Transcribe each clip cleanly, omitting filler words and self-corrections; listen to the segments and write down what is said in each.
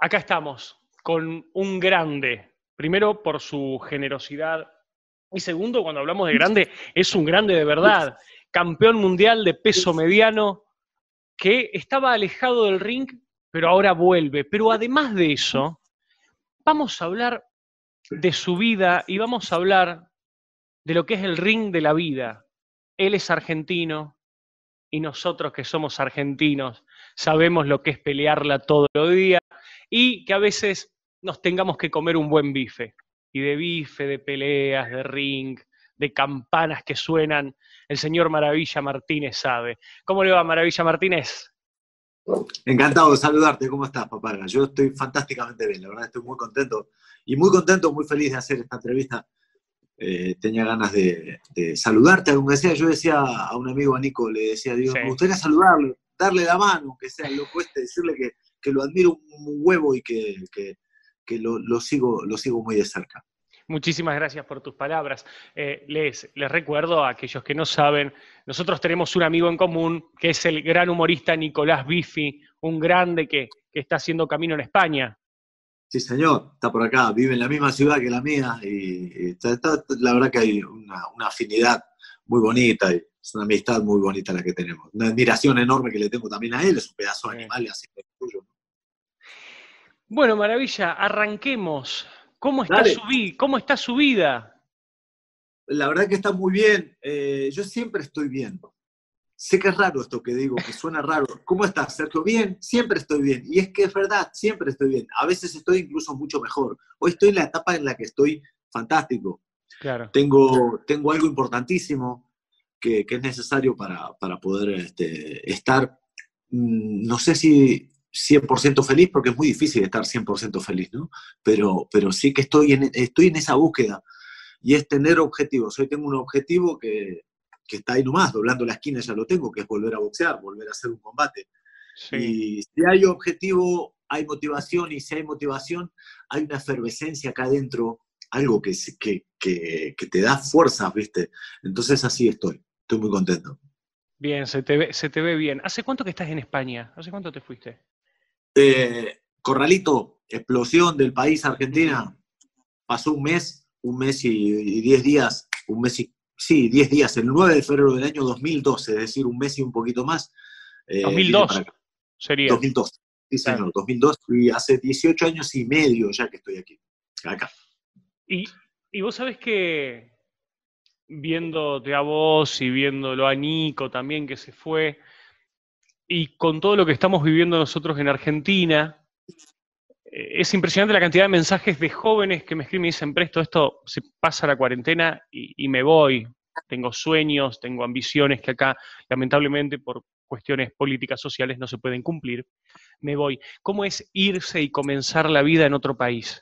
Acá estamos con un grande. Primero, por su generosidad. Y segundo, cuando hablamos de grande, es un grande de verdad. Campeón mundial de peso mediano que estaba alejado del ring, pero ahora vuelve. Pero además de eso, vamos a hablar de su vida y vamos a hablar de lo que es el ring de la vida. Él es argentino y nosotros que somos argentinos sabemos lo que es pelearla todos los días y que a veces nos tengamos que comer un buen bife. Y de bife, de peleas, de ring, de campanas que suenan, el señor Maravilla Martínez sabe. ¿Cómo le va, Maravilla Martínez? Encantado de saludarte, ¿cómo estás, papá? Yo estoy fantásticamente bien, la verdad estoy muy contento, muy feliz de hacer esta entrevista. Tenía ganas de saludarte, aunque sea, yo decía a un amigo, a Nico, le decía, digo, Sí. me gustaría saludarlo, darle la mano, aunque sea lo cueste, decirle que lo admiro un huevo y que lo sigo muy de cerca. Muchísimas gracias por tus palabras. Les recuerdo a aquellos que no saben, nosotros tenemos un amigo en común que es el gran humorista Nicolás Biffi, un grande que está haciendo camino en España. Sí, señor, está por acá, vive en la misma ciudad que la mía y la verdad que hay una afinidad muy bonita y es una amistad muy bonita la que tenemos. Una admiración enorme que le tengo también a él, es un pedazo de animal y así es tuyo. Bueno, Maravilla, arranquemos. ¿Cómo está Dale. cómo está su vida? La verdad que está muy bien. Yo siempre estoy bien. Sé que es raro esto que digo, que suena raro. ¿Cómo estás, Sergio? Bien, siempre estoy bien. Y es que es verdad, siempre estoy bien. A veces estoy incluso mucho mejor. Hoy estoy en la etapa en la que estoy fantástico. Claro. Tengo algo importantísimo que es necesario para poder estar, no sé si 100% feliz, porque es muy difícil estar 100% feliz, ¿no? Pero sí que estoy en esa búsqueda. Y es tener objetivos. Hoy tengo un objetivo que está ahí nomás, doblando la esquina ya lo tengo, que es volver a boxear, volver a hacer un combate. Sí. Y si hay objetivo, hay motivación, y si hay motivación, hay una efervescencia acá adentro, algo que te da fuerzas, ¿viste? Entonces así estoy muy contento. Bien, se te ve bien. ¿Hace cuánto que estás en España? ¿Hace cuánto te fuiste? Corralito, explosión del país Argentina, pasó un mes y 10 días, sí, 10 días, el 9 de febrero del año 2012, es decir, un mes y un poquito más, vine 2002 para acá. sería. 2002, sí señor, Claro. 2002, y hace 18 años y medio ya que estoy aquí, acá. Y vos sabés que viéndote a vos y viéndolo a Nico también que se fue, y con todo lo que estamos viviendo nosotros en Argentina, es impresionante la cantidad de mensajes de jóvenes que me escriben y dicen, Presto, esto se pasa la cuarentena y me voy. Tengo sueños, tengo ambiciones que acá, lamentablemente, por cuestiones políticas sociales no se pueden cumplir. Me voy. ¿Cómo es irse y comenzar la vida en otro país?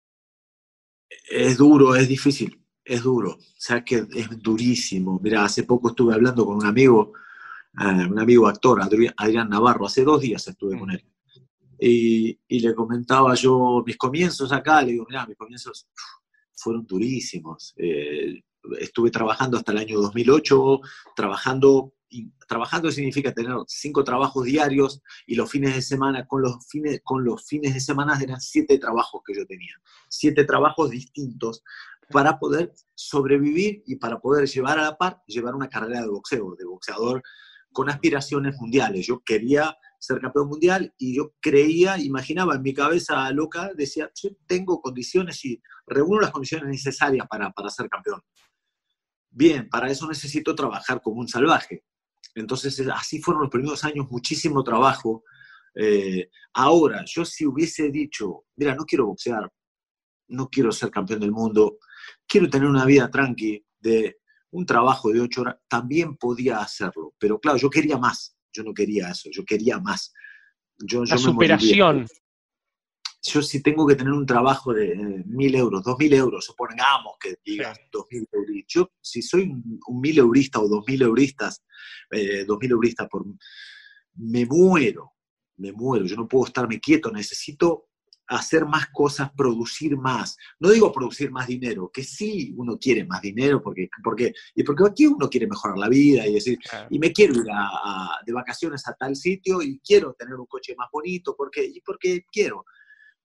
Es duro, es difícil, es duro, o sea que es durísimo. Mira, hace poco estuve hablando con un amigo actor, Adrián Navarro, hace 2 días estuve con él. Y le comentaba yo mis comienzos acá, le digo, mirá, mis comienzos fueron durísimos. Estuve trabajando hasta el año 2008, trabajando significa tener 5 trabajos diarios y los fines de semana, con los fines de semana eran 7 trabajos que yo tenía, 7 trabajos distintos para poder sobrevivir y para poder llevar a la par, llevar una carrera de boxeo, de boxeador con aspiraciones mundiales. Yo quería ser campeón mundial y yo imaginaba en mi cabeza loca, decía, yo tengo condiciones y reúno las condiciones necesarias para ser campeón. Bien, para eso necesito trabajar como un salvaje. Entonces, así fueron los primeros años, muchísimo trabajo. Ahora, yo si hubiese dicho, mira, no quiero boxear, no quiero ser campeón del mundo, quiero tener una vida tranqui, de un trabajo de 8 horas, también podía hacerlo. Pero claro, yo quería más. Yo no quería eso, yo quería más. Yo La me moriría. superación. Yo si tengo que tener un trabajo de 1.000 euros, 2.000 euros, supongamos que diga Sí. 2.000 euros. Yo, si soy un 1.000 eurista o 2.000 euristas, 2.000 euristas me muero. Yo no puedo estarme quieto, necesito hacer más cosas, producir más. No digo producir más dinero, que sí uno quiere más dinero, porque aquí uno quiere mejorar la vida y decir, Claro. y me quiero ir de vacaciones a tal sitio y quiero tener un coche más bonito, porque quiero.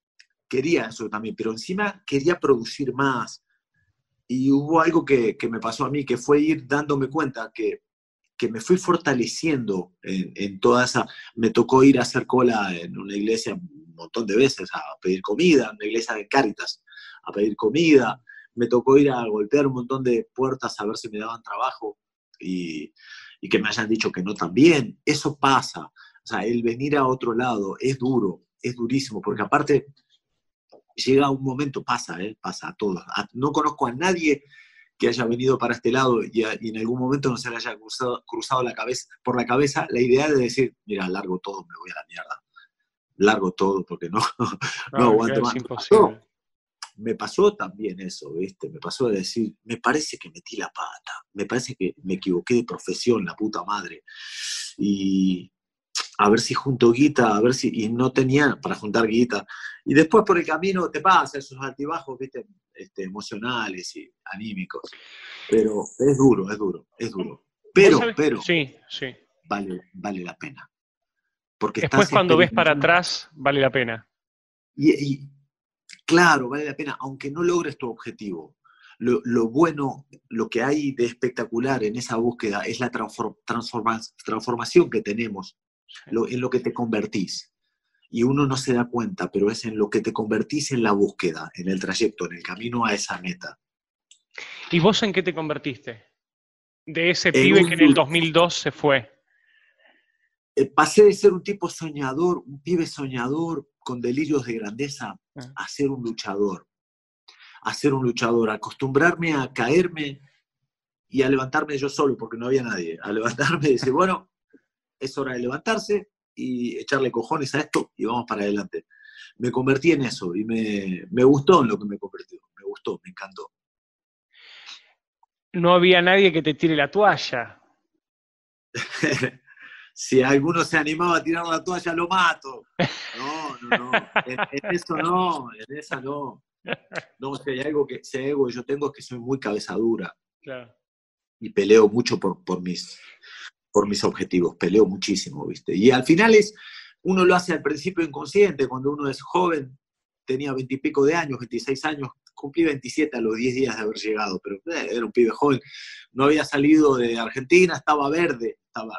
quería eso también, pero encima quería producir más. Y hubo algo que me pasó a mí, que fue ir dándome cuenta que me fui fortaleciendo en toda esa... Me tocó ir a hacer cola en una iglesia un montón de veces a pedir comida, en una iglesia de Cáritas, a pedir comida. Me tocó ir a golpear un montón de puertas a ver si me daban trabajo y que me hayan dicho que no también. Eso pasa. O sea, el venir a otro lado es duro, es durísimo, porque aparte llega un momento, pasa a todos. No conozco a nadie que haya venido para este lado y en algún momento no se le haya cruzado por la cabeza la idea de decir, mira, largo todo, me voy a la mierda. Largo todo porque no, no aguanto más. Es imposible. Me pasó también eso, ¿viste? Me pasó de decir, me parece que metí la pata, me parece que me equivoqué de profesión, la puta madre. Y a ver si junto guita, a ver si... Y no tenía para juntar guita. Y después por el camino te pasa esos altibajos, ¿viste? Emocionales y anímicos. Pero es duro, es duro, es duro. Pero sí, sí. vale la pena. Porque Después estás cuando ves para experimentando. atrás, vale la pena. Y claro, vale la pena, aunque no logres tu objetivo. Lo bueno, lo que hay de espectacular en esa búsqueda es la transformación que tenemos, en lo que te convertís. Y uno no se da cuenta, pero es en lo que te convertís en la búsqueda, en el trayecto, en el camino a esa meta. ¿Y vos en qué te convertiste? De ese En pibe que en el 2002 se fue. Pasé de ser un tipo soñador, un pibe soñador con delirios de grandeza, a ser un luchador. A ser un luchador, a acostumbrarme a caerme y a levantarme yo solo, porque no había nadie. A levantarme y decir, bueno, es hora de levantarse y echarle cojones a esto y vamos para adelante. Me convertí en eso y me gustó en lo que me convirtió. Me gustó, me encantó. No había nadie que te tire la toalla. Si alguno se animaba a tirar la toalla, lo mato. No. En eso no, en esa no. No, si hay algo que yo tengo es que soy muy cabeza dura. Claro. Y peleo mucho por mis objetivos, peleo muchísimo, ¿viste? Y al final uno lo hace al principio inconsciente, cuando uno es joven, tenía 20 y pico de años, 26 años, cumplí 27 a los 10 días de haber llegado, pero era un pibe joven, no había salido de Argentina, estaba verde,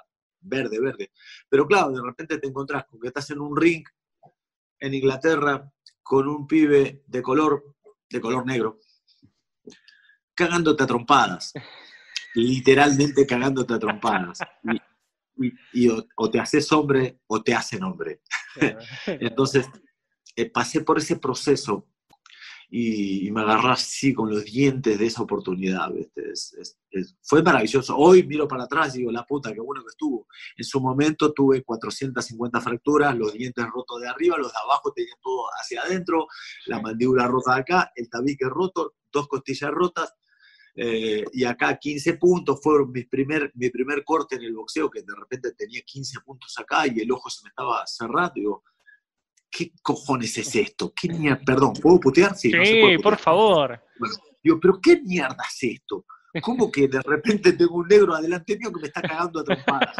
pero claro, de repente te encontrás con que estás en un ring en Inglaterra con un pibe de color negro, cagándote a trompadas, literalmente cagándote a trompadas. Y o te haces hombre o te hacen hombre. Entonces, pasé por ese proceso y me agarré así con los dientes de esa oportunidad. ¿Viste? Fue maravilloso. Hoy miro para atrás y digo, la puta, qué bueno que estuvo. En su momento tuve 450 fracturas, los dientes rotos de arriba, los de abajo tenían todo hacia adentro, la mandíbula rota de acá, el tabique roto, 2 costillas rotas. Y acá 15 puntos fueron mi primer corte en el boxeo, que de repente tenía 15 puntos acá y el ojo se me estaba cerrando. Digo, ¿qué cojones es esto? Perdón, ¿puedo putear? Sí, no se puede Sí, por putear. favor. Bueno, digo, ¿pero qué mierda es esto? ¿Cómo que de repente tengo un negro adelante mío que me está cagando a trompadas?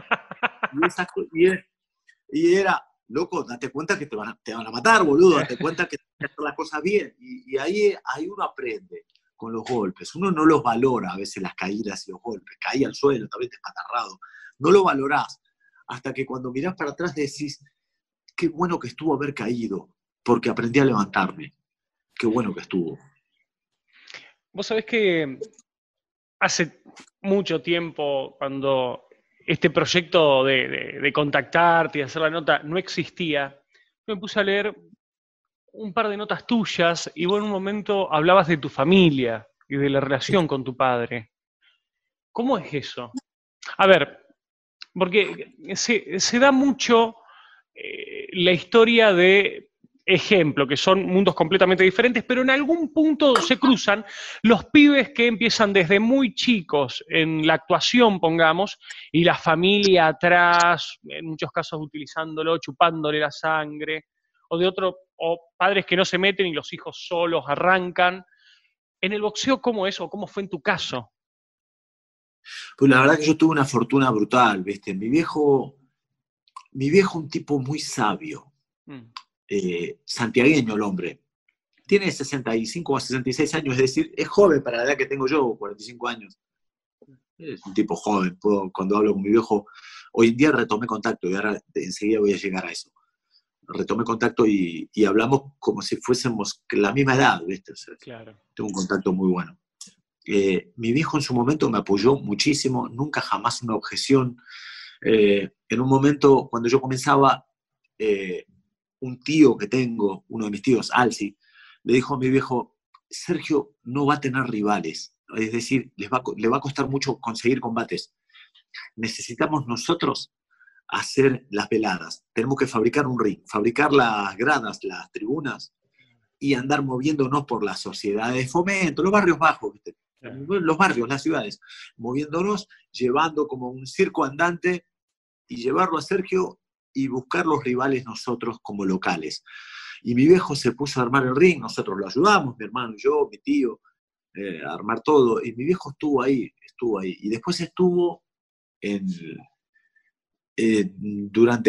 Y era, loco, date cuenta que te van a matar, boludo, date cuenta que tienes que hacer las cosas bien. Y ahí uno aprende con los golpes. Uno no los valora a veces, las caídas y los golpes. Caí al suelo, también despatarrado. No lo valorás hasta que cuando mirás para atrás decís, qué bueno que estuvo haber caído, porque aprendí a levantarme. Qué bueno que estuvo. Vos sabés que hace mucho tiempo, cuando este proyecto de contactarte y hacer la nota no existía, me puse a leer un par de notas tuyas y vos en un momento hablabas de tu familia y de la relación con tu padre. ¿Cómo es eso? A ver, porque se da mucho la historia de ejemplo, que son mundos completamente diferentes, pero en algún punto se cruzan los pibes que empiezan desde muy chicos en la actuación, pongamos, y la familia atrás, en muchos casos utilizándolo, chupándole la sangre, o padres que no se meten y los hijos solos arrancan. En el boxeo, ¿cómo es o cómo fue en tu caso? Pues la verdad que yo tuve una fortuna brutal, ¿viste? Mi viejo un tipo muy sabio, santiagueño el hombre, Tiene 65 o 66 años, es decir, es joven para la edad que tengo yo, 45 años. Es un tipo joven. Cuando hablo con mi viejo, hoy en día retomé contacto y ahora enseguida voy a llegar a eso. Retomé contacto y hablamos como si fuésemos la misma edad, ¿viste? O sea, Claro. tengo un contacto muy bueno. Mi viejo en su momento me apoyó muchísimo, nunca jamás una objeción. En un momento, cuando yo comenzaba, un tío que tengo, uno de mis tíos, Alci, le dijo a mi viejo: Sergio no va a tener rivales, es decir, le va a costar mucho conseguir combates. Necesitamos nosotros hacer las veladas. Tenemos que fabricar un ring, fabricar las gradas, las tribunas y andar moviéndonos por las sociedades de fomento, los barrios bajos, ¿viste? Los barrios, las ciudades, moviéndonos, llevando como un circo andante y llevarlo a Sergio y buscar los rivales nosotros como locales. Y mi viejo se puso a armar el ring, nosotros lo ayudamos, mi hermano y yo, mi tío, a armar todo, y mi viejo estuvo ahí, y después estuvo en, durante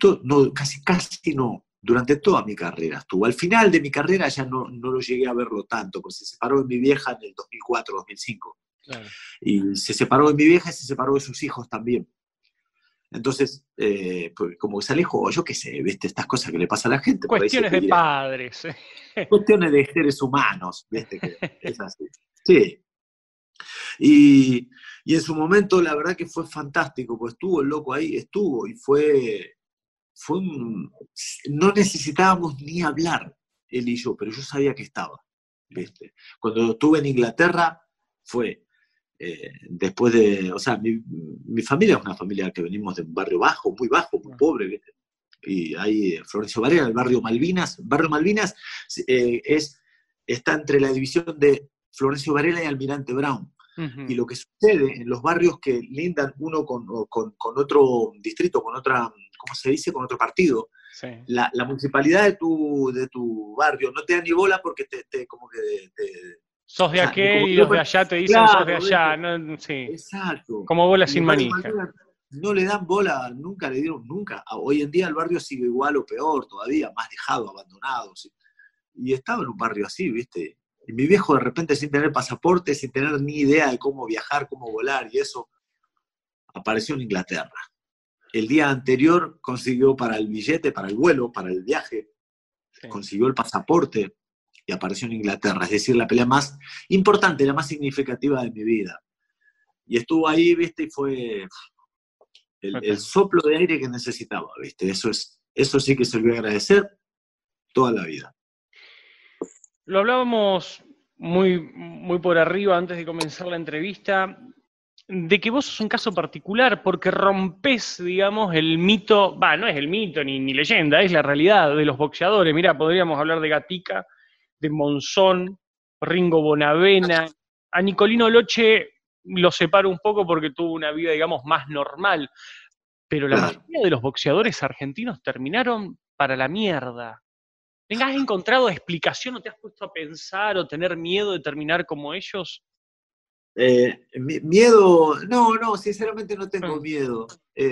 durante toda mi carrera estuvo. Al final de mi carrera ya no lo llegué a verlo tanto, porque se separó de mi vieja en el 2004, 2005. Claro. Y se separó de mi vieja y se separó de sus hijos también. Entonces, pues como que se alejó, yo qué sé, ¿viste? Estas cosas que le pasa a la gente. Cuestiones de padres. Cuestiones de seres humanos, ¿viste? Que es así. Sí. Y en su momento, la verdad que fue fantástico, pues estuvo el loco ahí, estuvo, y no necesitábamos ni hablar, él y yo, pero yo sabía que estaba, ¿viste? Cuando estuve en Inglaterra, fue después de, o sea, mi familia es una familia que venimos de un barrio bajo, muy pobre, ¿viste? Y ahí Florencio Varela, el barrio Malvinas. Barrio Malvinas está entre la división de Florencio Varela y Almirante Brown. Uh-huh. Y lo que sucede en los barrios que lindan uno con otro distrito, con otra, ¿cómo se dice? Con otro partido. Sí. La municipalidad de tu barrio no te da ni bola porque como que sos de aquel y los de allá te dicen, claro, sos de allá. No, sí. Exacto. Como bola sin manija. No le dan bola, nunca le dieron, nunca. Hoy en día el barrio sigue igual o peor todavía, más dejado, abandonado. ¿Sí? Y estaba en un barrio así, ¿viste? Y mi viejo de repente, sin tener pasaporte, sin tener ni idea de cómo viajar, cómo volar y eso, apareció en Inglaterra. El día anterior consiguió para el billete, para el vuelo, para el viaje, sí. Consiguió el pasaporte y apareció en Inglaterra. Es decir, la pelea más importante, la más significativa de mi vida. Y estuvo ahí, ¿viste? Y fue el soplo de aire que necesitaba, ¿viste? Eso sí que se lo voy a agradecer toda la vida. Lo hablábamos muy, muy por arriba antes de comenzar la entrevista, de que vos sos un caso particular porque rompés, digamos, el mito, no es el mito ni leyenda, es la realidad de los boxeadores. Mirá, podríamos hablar de Gatica, de Monzón, Ringo Bonavena. A Nicolino Loche lo separo un poco porque tuvo una vida, digamos, más normal, pero la mayoría de los boxeadores argentinos terminaron para la mierda. ¿Has encontrado explicación o te has puesto a pensar o tener miedo de terminar como ellos? Miedo, no, sinceramente no tengo miedo.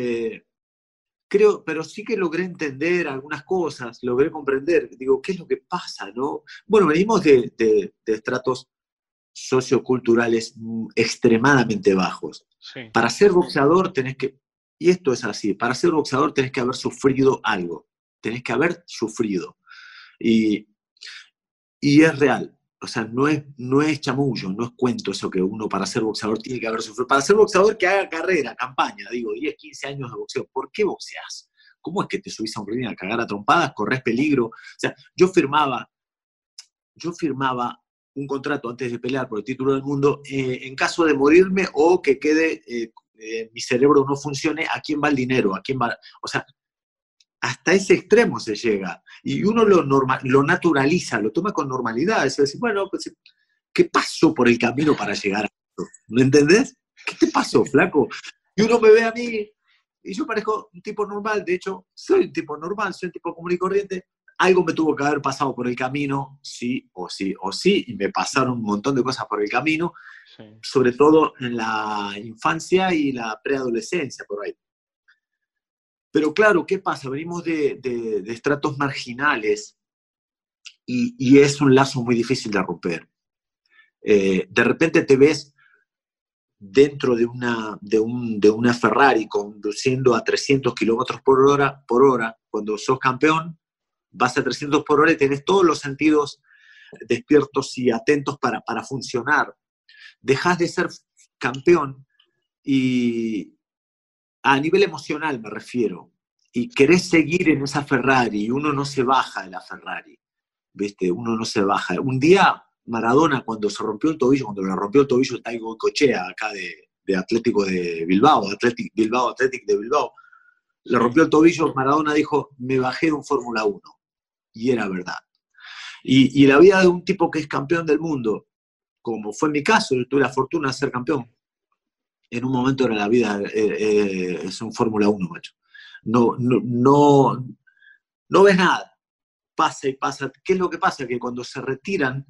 Creo, pero sí que logré entender algunas cosas, logré comprender, digo, ¿qué es lo que pasa, no? Bueno, venimos de estratos socioculturales extremadamente bajos. Sí. Para ser boxeador tenés que, y esto es así, para ser boxeador tenés que haber sufrido algo, tenés que haber sufrido. Y es real, o sea, no es chamullo, no es cuento eso que uno para ser boxeador tiene que haber sufrido. Para ser boxeador que haga carrera, campaña, digo, 10, 15 años de boxeo, ¿por qué boxeás? ¿Cómo es que te subís a un ring a cagar a trompadas, corres peligro? O sea, yo firmaba un contrato antes de pelear por el título del mundo en caso de morirme o que quede, mi cerebro no funcione, ¿a quién va el dinero? ¿A quién va? O sea, hasta ese extremo se llega. Y uno lo naturaliza, lo toma con normalidad. Es decir, bueno, pues, ¿qué pasó por el camino para llegar a esto? ¿Me entendés? ¿Qué te pasó, flaco? Y uno me ve a mí, y yo parezco un tipo normal. De hecho, soy un tipo normal, soy un tipo común y corriente. Algo me tuvo que haber pasado por el camino, sí, y me pasaron un montón de cosas por el camino, sí. Sobre todo en la infancia y la preadolescencia, por ahí. Pero claro, ¿qué pasa? Venimos de estratos marginales y es un lazo muy difícil de romper. De repente te ves dentro de una Ferrari conduciendo a 300 kilómetros por hora, cuando sos campeón, vas a 300 por hora y tenés todos los sentidos despiertos y atentos para funcionar. Dejás de ser campeón y a nivel emocional me refiero, y querés seguir en esa Ferrari y uno no se baja de la Ferrari, ¿viste? Uno no se baja. Un día Maradona, cuando le rompió el tobillo el Taigo Cochea, acá de Atlético de Bilbao, Athletic de Bilbao, le rompió el tobillo, Maradona dijo, me bajé de un Fórmula 1. Y era verdad. Y la vida de un tipo que es campeón del mundo, como fue mi caso, yo tuve la fortuna de ser campeón, en un momento era la vida, es un Fórmula 1, macho. No ves nada, pasa y pasa. ¿Qué es lo que pasa? Que cuando se retiran,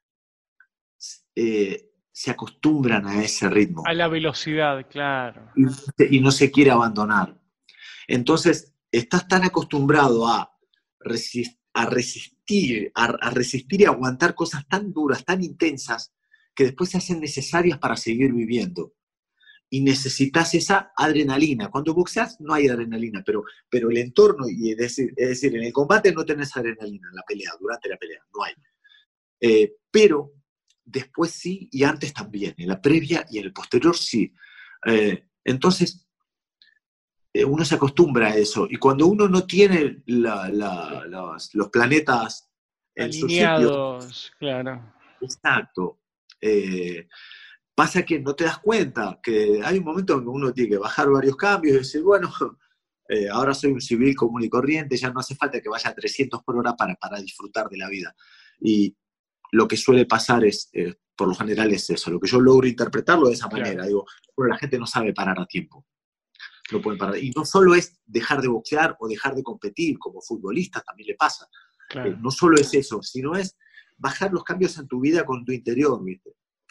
se acostumbran a ese ritmo. A la velocidad, claro. Y no se quiere abandonar. Entonces, estás tan acostumbrado a resistir y aguantar cosas tan duras, tan intensas, que después se hacen necesarias para seguir viviendo. Y necesitas esa adrenalina. Cuando boxeas no hay adrenalina, pero el entorno, y es decir, en el combate no tenés adrenalina, en la pelea, durante la pelea, no hay. Pero después sí, y antes también, en la previa y en el posterior sí. Entonces, uno se acostumbra a eso, y cuando uno no tiene los planetas en su sitio, alineados, claro. exacto, pasa que no te das cuenta, que hay un momento en que uno tiene que bajar varios cambios y decir, bueno, ahora soy un civil común y corriente, ya no hace falta que vaya a 300 por hora para disfrutar de la vida. Y lo que suele pasar por lo general es eso, lo que yo logro interpretarlo de esa manera. Claro. Digo, bueno, la gente no sabe parar a tiempo. No pueden parar. Y no solo es dejar de boxear o dejar de competir, como futbolista también le pasa. Claro. No solo es eso, sino es bajar los cambios en tu vida con tu interior, ¿viste?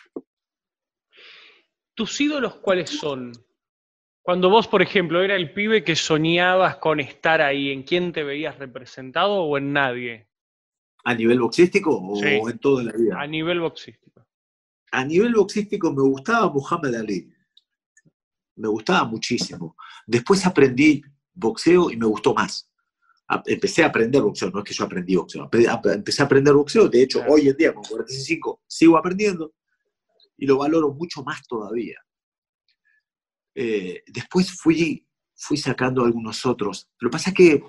¿Tus ídolos cuáles son? Cuando vos, por ejemplo, era el pibe que soñabas con estar ahí, ¿en quién te veías representado o en nadie? ¿A nivel boxístico o Sí, en toda la vida? a nivel boxístico. A nivel boxístico me gustaba Muhammad Ali. Me gustaba muchísimo. Después aprendí boxeo y me gustó más. Empecé a aprender boxeo, no es que yo aprendí boxeo. Empecé a aprender boxeo, de hecho, hoy en día, con 45, sigo aprendiendo y lo valoro mucho más todavía. Después fui sacando algunos otros. Lo que pasa es que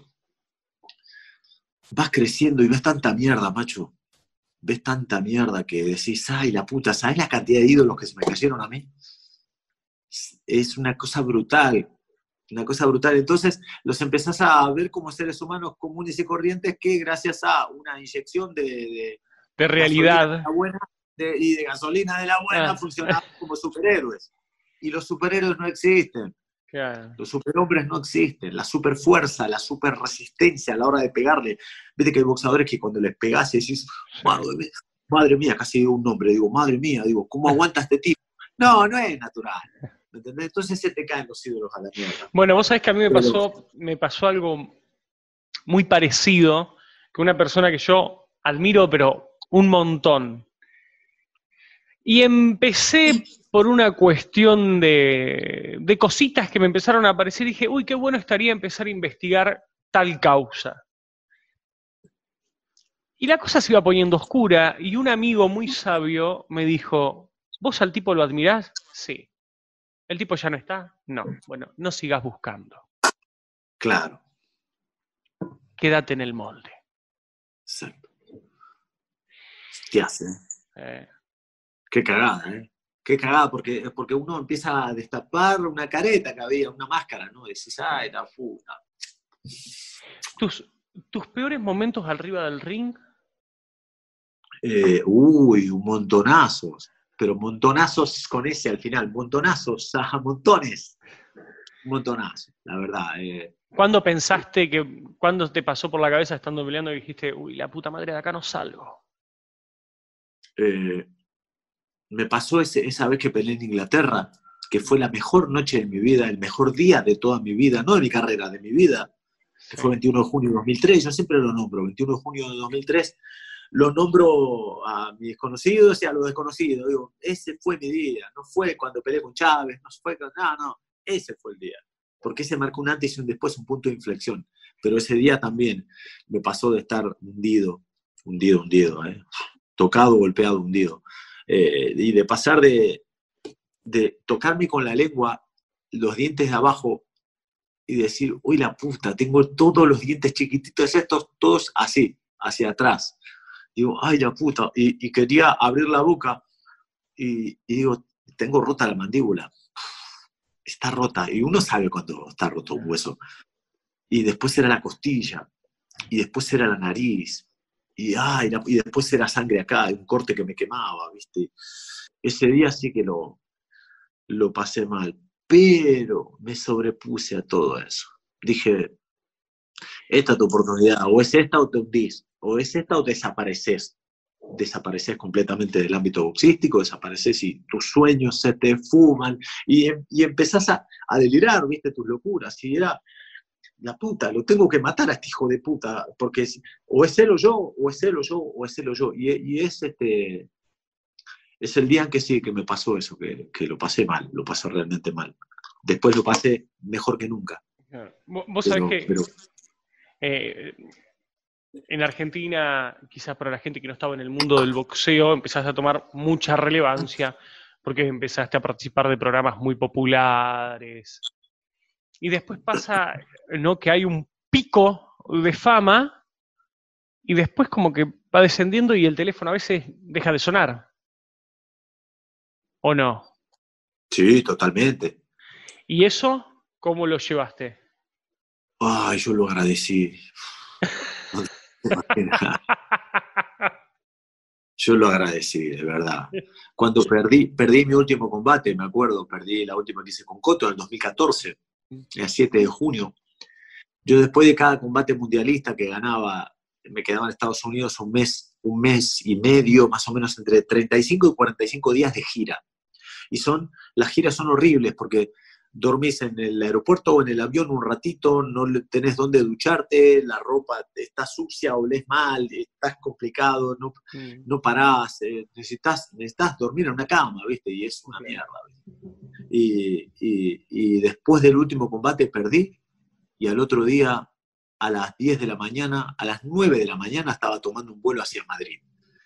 vas creciendo y ves tanta mierda, macho. Ves tanta mierda que decís, ay, la puta, ¿sabes la cantidad de ídolos que se me cayeron a mí? Es una cosa brutal. Una cosa brutal. Entonces los empezás a ver como seres humanos comunes y corrientes que gracias a una inyección de realidad y de gasolina de la buena funcionaban como superhéroes. Y los superhéroes no existen. Claro. Los superhombres no existen. La superfuerza, la superresistencia a la hora de pegarle. Viste que hay boxeadores que cuando les pegás y decís, madre mía, casi digo un nombre, digo, madre mía, digo, ¿cómo aguanta este tipo? No es natural. ¿Me entendés? Entonces se te caen los ídolos a la mierda. Bueno, vos sabés que a mí me pasó algo muy parecido, que una persona que yo admiro, pero un montón. Y empecé por una cuestión de cositas que me empezaron a aparecer y dije, uy, qué bueno estaría empezar a investigar tal causa. Y la cosa se iba poniendo oscura y un amigo muy sabio me dijo, ¿vos al tipo lo admirás? Sí. ¿El tipo ya no está? No. Bueno, no sigas buscando. Claro. Quédate en el molde. Exacto. ¿Qué hace? Qué cagada, ¿eh? Qué cagada, porque uno empieza a destapar una careta que había, una máscara, ¿no? Y decís, ay, la puta. ¿Tus peores momentos arriba del ring? Un montonazos. Pero montonazos con ese al final. Montonazos, a montones. Un montonazo, la verdad. ¿Cuándo pensaste cuándo te pasó por la cabeza estando peleando y dijiste, uy, la puta madre, de acá no salgo? Me pasó esa vez que peleé en Inglaterra, que fue la mejor noche de mi vida, el mejor día de toda mi vida, no de mi carrera, de mi vida, que fue 21 de junio de 2003, yo siempre lo nombro, 21 de junio de 2003, lo nombro a mis desconocidos y a los desconocidos. Digo, ese fue mi día, no fue cuando peleé con Chávez, no fue con... No, ese fue el día. Porque ese marcó un antes y un después, un punto de inflexión. Pero ese día también me pasó de estar hundido, tocado, golpeado, hundido. Y de pasar de tocarme con la lengua los dientes de abajo y decir, uy, la puta, tengo todos los dientes chiquititos estos, todos así, hacia atrás. Digo, ay, la puta, y quería abrir la boca y digo, tengo rota la mandíbula. Está rota, y uno sabe cuando está roto un hueso. Y después era la costilla, y después era la nariz, y después era sangre acá, un corte que me quemaba, ¿viste? Ese día sí que lo pasé mal, pero me sobrepuse a todo eso. Dije, esta es tu oportunidad, o es esta o te hundís, o es esta o desapareces. Desapareces completamente del ámbito boxístico, desapareces y tus sueños se te fuman y empezás a delirar, ¿viste? Tus locuras. Y era, la puta, lo tengo que matar a este hijo de puta, porque o es él o yo, o es él o yo, o es él o yo. Y es el día en que sí, que me pasó eso, que lo pasé mal, lo pasé realmente mal. Después lo pasé mejor que nunca. Vos sabés que en Argentina, quizás para la gente que no estaba en el mundo del boxeo, empezaste a tomar mucha relevancia porque empezaste a participar de programas muy populares. Y después pasa, ¿no?, que hay un pico de fama y después como que va descendiendo y el teléfono a veces deja de sonar. ¿O no? Sí, totalmente. ¿Y eso cómo lo llevaste? Ay, yo lo agradecí. Yo lo agradecí, de verdad. Cuando perdí mi último combate, me acuerdo, perdí la última que hice con Cotto en el 2014, el 7 de junio. Yo después de cada combate mundialista que ganaba, me quedaba en Estados Unidos un mes y medio, más o menos entre 35 y 45 días de gira. Y las giras son horribles porque dormís en el aeropuerto o en el avión un ratito, no tenés dónde ducharte, la ropa está sucia, olés mal, estás complicado, no parás, necesitas dormir en una cama, ¿viste? Y es una mierda, ¿viste? Y después del último combate perdí, y al otro día, a las 10 de la mañana, a las 9 de la mañana, estaba tomando un vuelo hacia Madrid.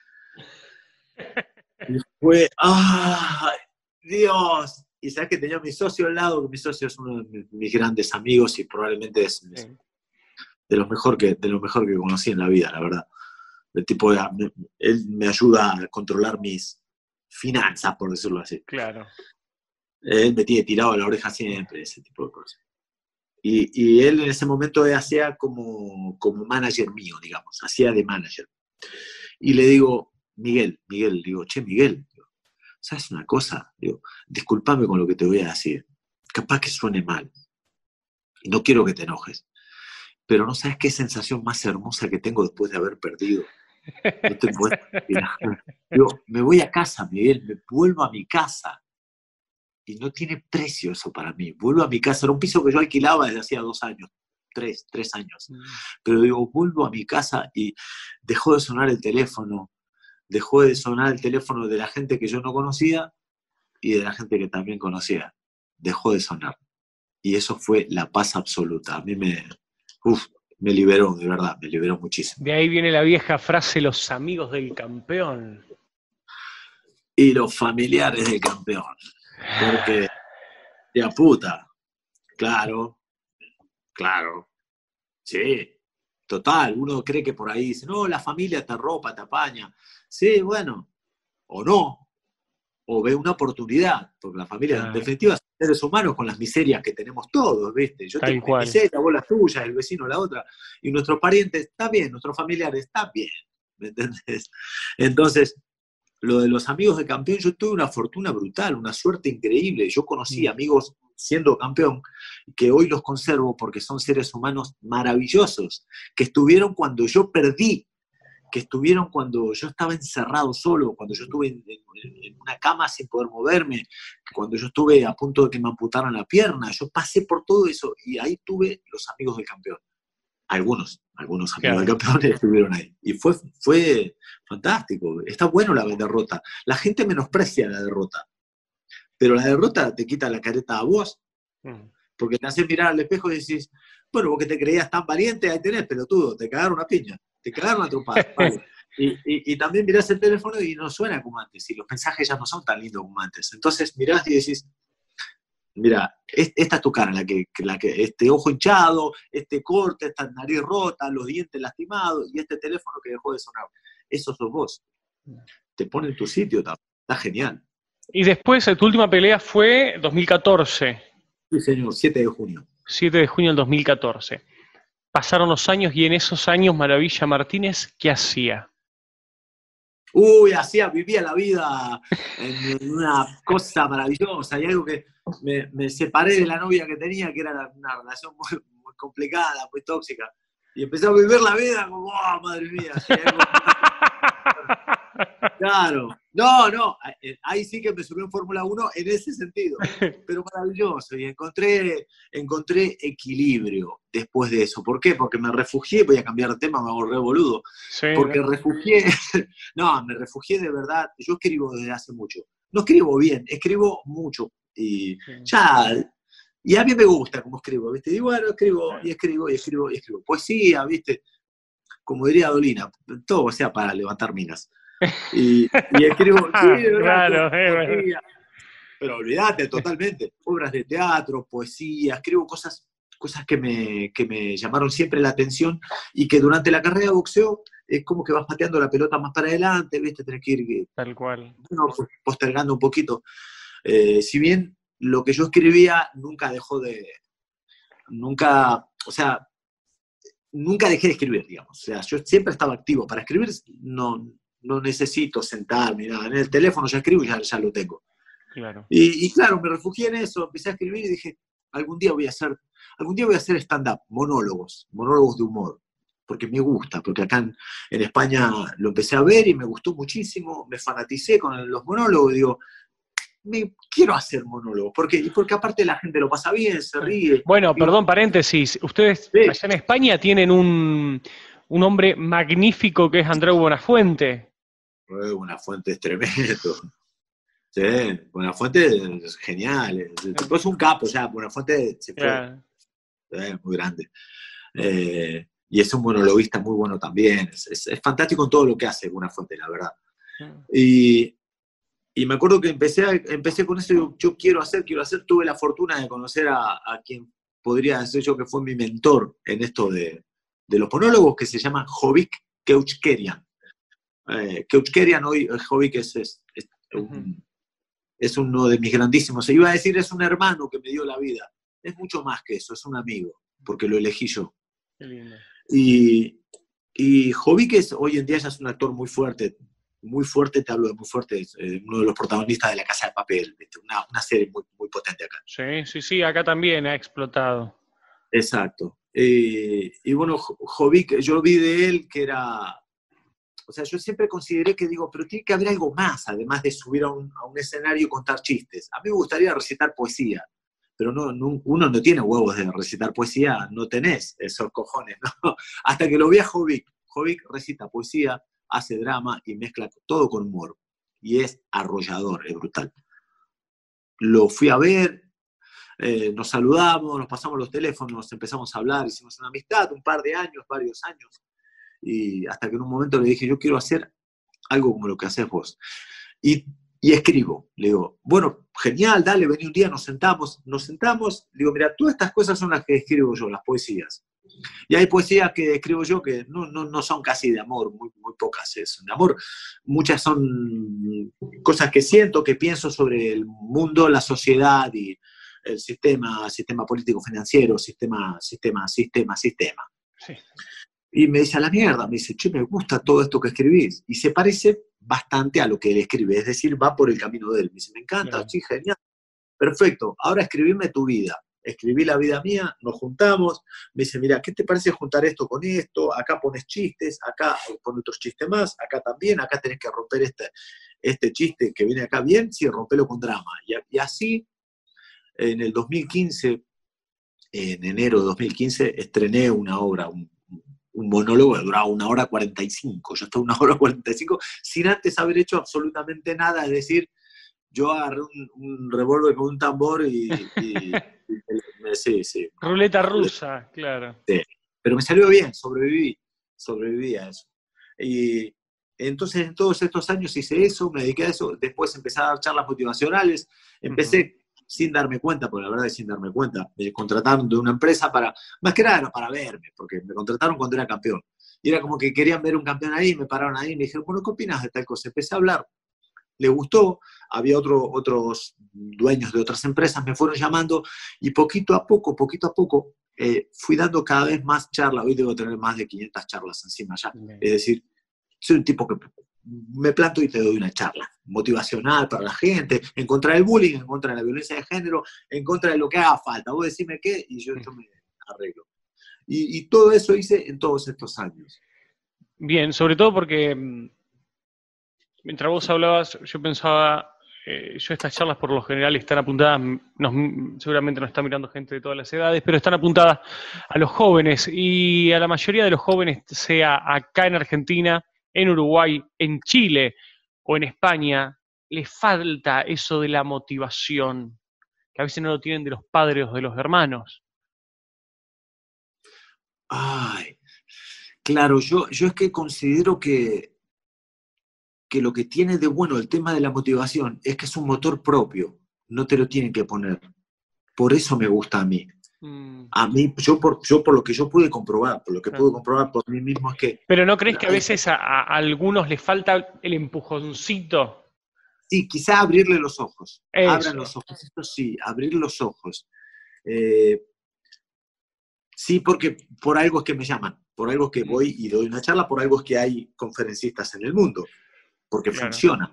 Y fue, ¡ay, Dios! Y sabes que tenía a mi socio al lado, que mi socio es uno de mis grandes amigos y probablemente es de lo mejor que conocí en la vida, la verdad. El tipo, él me ayuda a controlar mis finanzas, por decirlo así. Claro. Él me tiene tirado a la oreja siempre, ese tipo de cosas. Y él en ese momento hacía como manager mío, digamos, hacía de manager. Y le digo, Miguel, digo, che, Miguel, ¿sabes una cosa? Digo, discúlpame con lo que te voy a decir. Capaz que suene mal. Y no quiero que te enojes. Pero no sabes qué sensación más hermosa que tengo después de haber perdido. No te puedes imaginar. Digo, me voy a casa, Miguel, me vuelvo a mi casa. Y no tiene precio eso para mí. Vuelvo a mi casa. Era un piso que yo alquilaba desde hacía 2 años. 3 años. Pero digo, vuelvo a mi casa y dejó de sonar el teléfono. Dejó de sonar el teléfono de la gente que yo no conocía y de la gente que también conocía. Dejó de sonar. Y eso fue la paz absoluta. A mí me liberó, de verdad, me liberó muchísimo. De ahí viene la vieja frase, los amigos del campeón. Y los familiares del campeón. Porque, ya puta, claro, sí, total, uno cree que por ahí dice, no, la familia te arropa, te apaña. Sí, bueno, o no, o ve una oportunidad, porque la familia, en definitiva, son seres humanos con las miserias que tenemos todos, ¿viste? Yo tengo mi miseria, vos las tuyas, el vecino la otra, y nuestros parientes, está bien, nuestros familiares, está bien, ¿me entendés? Entonces, lo de los amigos de campeón, yo tuve una fortuna brutal, una suerte increíble. Yo conocí amigos siendo campeón que hoy los conservo porque son seres humanos maravillosos, que estuvieron cuando yo perdí, que estuvieron cuando yo estaba encerrado solo, cuando yo estuve en una cama sin poder moverme, cuando yo estuve a punto de que me amputaran la pierna. Yo pasé por todo eso y ahí tuve los amigos del campeón. Algunos Algunos amigos de Claro. Campeones estuvieron ahí. Y fue fantástico. Está bueno la derrota. La gente menosprecia la derrota, pero la derrota te quita la careta a vos, Mm. porque te hace mirar al espejo y decís, bueno, vos que te creías tan valiente, ahí tenés, pelotudo, te cagaron una piña, te cagaron a trompada, vale. Y también mirás el teléfono y no suena como antes, y los mensajes ya no son tan lindos como antes. Entonces mirás y decís, mira, esta es tu cara, este ojo hinchado, este corte, esta nariz rota, los dientes lastimados, y este teléfono que dejó de sonar. Eso sos vos. Te pone en tu sitio, está genial. Y después, tu última pelea fue 2014, Sí, señor, 7 de junio. 7 de junio del 2014. Pasaron los años y en esos años Maravilla Martínez, ¿qué hacía? Uy, vivía la vida en una cosa maravillosa. Hay algo que me separé de la novia que tenía, que era una relación muy complicada, muy tóxica. Y empecé a vivir la vida como, oh, madre mía. Sí, claro. No, ahí sí que me subí en Fórmula 1 en ese sentido. Pero maravilloso. Y encontré equilibrio después de eso. ¿Por qué? Porque me refugié, voy a cambiar de tema, me hago re boludo. Sí, Porque me refugié de verdad. Yo escribo desde hace mucho. No escribo bien, escribo mucho. Y y a mí me gusta cómo escribo, ¿viste? Y bueno, escribo. Poesía, ¿viste? Como diría Dolina, todo sea para levantar minas. Y escribo, sí, de verdad, claro, poesía. Pero olvídate totalmente. Obras de teatro, poesía, escribo cosas que me llamaron siempre la atención y que durante la carrera de boxeo es como que vas pateando la pelota más para adelante, ¿viste? Tenés que ir tal cual. postergando un poquito. Si bien lo que yo escribía nunca dejé de escribir, digamos. O sea, yo siempre estaba activo. Para escribir no necesito sentarme, nada. En el teléfono ya escribo y ya lo tengo. Claro. Y claro, me refugié en eso, empecé a escribir y dije, algún día voy a hacer stand-up, monólogos de humor, porque me gusta, porque acá en España lo empecé a ver y me gustó muchísimo, me fanaticé con los monólogos, y digo, quiero hacer monólogos. ¿Por qué? Y porque aparte la gente lo pasa bien, se ríe. Bueno, Digo, perdón, paréntesis. Ustedes sí, allá en España tienen un hombre magnífico que es Andreu Buenafuente. Buenafuente es tremendo. Sí, Buenafuente es genial. El tipo es un capo ya, Buenafuente se fue. Muy grande. Y es un monologuista muy bueno también. Es fantástico en todo lo que hace Buenafuente, la verdad. Y me acuerdo que empecé con eso, yo quiero hacer, tuve la fortuna de conocer a quien podría decir yo que fue mi mentor en esto de los monólogos, que se llama Jovic Keuchkerian. Keuchkerian hoy, Jovic es uno de mis grandísimos, se iba a decir es un hermano que me dio la vida, es mucho más que eso, es un amigo, porque lo elegí yo. Qué lindo. Y Jovic hoy en día ya es un actor muy fuerte, te hablo de muy fuerte, es uno de los protagonistas de La Casa de Papel, una serie muy, muy potente acá. Sí, acá también ha explotado. Exacto. Y bueno, Jovic, yo vi de él que era, o sea, yo siempre consideré que digo, pero tiene que haber algo más, además de subir a un escenario y contar chistes. A mí me gustaría recitar poesía, pero uno no tiene huevos de recitar poesía, no tenés esos cojones, ¿no? Hasta que lo vi a Jovic. Jovic recita poesía, hace drama y mezcla todo con humor. Y es arrollador, es brutal. Lo fui a ver, nos saludamos, nos pasamos los teléfonos, empezamos a hablar, hicimos una amistad, varios años. Y hasta que en un momento le dije, yo quiero hacer algo como lo que haces vos. Y escribo. Le digo, bueno, genial, dale, vení un día, nos sentamos. Le digo, mira, todas estas cosas son las que escribo yo, las poesías. Y hay poesías que escribo yo que no son casi de amor, muy, muy pocas son de amor. Muchas son cosas que siento, que pienso sobre el mundo, la sociedad y el sistema político financiero, sistema. Sí. Y me dice, a la mierda, me dice, che, me gusta todo esto que escribís. Y se parece bastante a lo que él escribe, es decir, va por el camino de él. Me dice, me encanta, claro. Sí, genial. Perfecto, ahora escribime tu vida. Escribí la vida mía, nos juntamos. Me dice, mira, ¿qué te parece juntar esto con esto? Acá pones chistes, acá pones otros chistes más, acá también, acá tenés que romper este chiste que viene acá bien, sí, rompelo con drama. Y así, en el 2015, en enero de 2015, estrené una obra, un monólogo que duraba 1 hora 45. Yo estaba 1 hora 45 sin antes haber hecho absolutamente nada. Es decir, yo agarré un revólver con un tambor sí, sí. Ruleta rusa, claro. Sí. Pero me salió bien, sobreviví a eso. Y entonces en todos estos años hice eso, me dediqué a eso, después empecé a dar charlas motivacionales, empecé sin darme cuenta, porque la verdad es sin darme cuenta, me contrataron de una empresa más que nada era para verme, porque me contrataron cuando era campeón. Y era como que querían ver un campeón ahí, me pararon ahí y me dijeron, bueno, ¿qué opinas de tal cosa? Empecé a hablar, le gustó, había otros dueños de otras empresas, me fueron llamando y poquito a poco, fui dando cada vez más charlas. Hoy debo tener más de 500 charlas encima ya. Es decir, soy un tipo que me planto y te doy una charla motivacional para la gente, en contra del bullying, en contra de la violencia de género, en contra de lo que haga falta. Vos decime qué y yo esto me arreglo. Y todo eso hice en todos estos años. Bien, sobre todo porque mientras vos hablabas, yo pensaba, estas charlas por lo general están apuntadas, seguramente nos está mirando gente de todas las edades, pero están apuntadas a los jóvenes y a la mayoría de los jóvenes, sea acá en Argentina, en Uruguay, en Chile o en España, les falta eso de la motivación, que a veces no lo tienen de los padres o de los hermanos. Ay, claro, yo es que considero que lo que tiene de bueno el tema de la motivación es que es un motor propio, no te lo tienen que poner. Por eso me gusta a mí. A mí, yo por lo que yo pude comprobar, por lo que pude comprobar por mí mismo es que... ¿Pero no crees que a veces a algunos les falta el empujoncito? Sí, quizá abrirle los ojos. Eso. Abran los ojos, esto sí, abrir los ojos. Sí, porque por algo es que me llaman, por algo es que voy y doy una charla, por algo es que hay conferencistas en el mundo, porque funciona.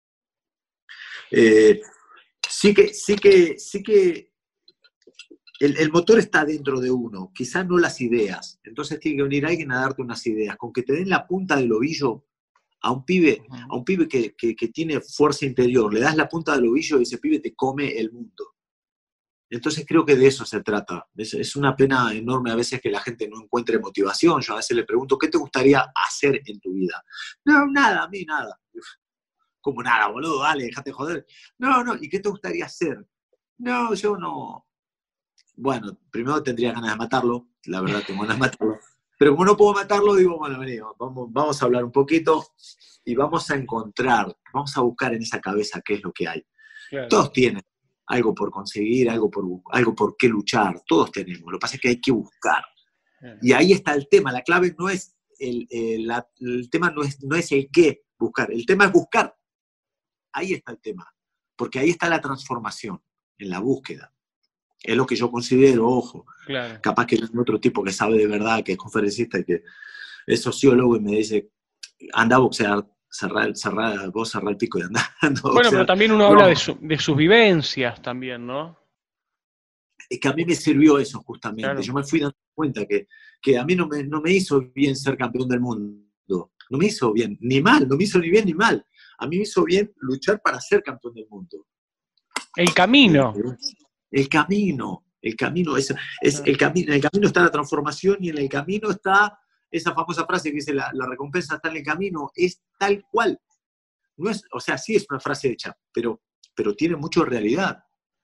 Sí que el motor está dentro de uno, quizás no las ideas. Entonces tiene que venir alguien a darte unas ideas. Con que te den la punta del ovillo a un pibe que tiene fuerza interior, le das la punta del ovillo y ese pibe te come el mundo. Entonces creo que de eso se trata. Es una pena enorme a veces que la gente no encuentre motivación. Yo a veces le pregunto, ¿qué te gustaría hacer en tu vida? No, nada, a mí nada. Como nada, boludo, dale, déjate joder. No, ¿y qué te gustaría hacer? No, yo no. Bueno, primero tendría ganas de matarlo, la verdad tengo ganas de matarlo. Pero como no puedo matarlo, digo, bueno, vení, vamos a hablar un poquito y vamos a encontrar, vamos a buscar en esa cabeza qué es lo que hay. Claro. Todos tienen algo por conseguir, algo por qué luchar, todos tenemos. Lo que pasa es que hay que buscar. Y ahí está el tema, la clave no es el tema no es el qué buscar, el tema es buscar. Ahí está el tema, porque ahí está la transformación, en la búsqueda. Es lo que yo considero, ojo. Claro. Capaz que hay otro tipo que sabe de verdad, que es conferencista y que es sociólogo y me dice, anda a boxear, cerrar el pico y anda a boxear. Bueno, pero también uno habla de sus vivencias también, ¿no? Es que a mí me sirvió eso justamente. Claro. Yo me fui dando cuenta que a mí no me hizo bien ser campeón del mundo. No me hizo bien, ni mal, no me hizo ni bien ni mal. A mí me hizo bien luchar para ser campeón del mundo. El camino. El camino es el camino. En el camino está la transformación y en el camino está esa famosa frase que dice la recompensa está en el camino, es tal cual. No es, o sea, sí es una frase hecha, pero tiene mucho realidad.